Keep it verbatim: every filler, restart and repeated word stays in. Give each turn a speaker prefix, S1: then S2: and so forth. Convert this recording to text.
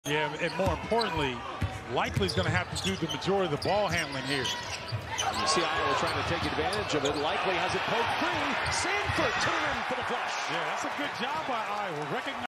S1: Yeah, and more importantly, Likely's going to have to do the majority of the ball handling here.
S2: You see Iowa trying to take advantage of it. Likely has it poked free. Sandfort to the rim for the flush.
S1: Yeah, that's a good job by Iowa. Recognize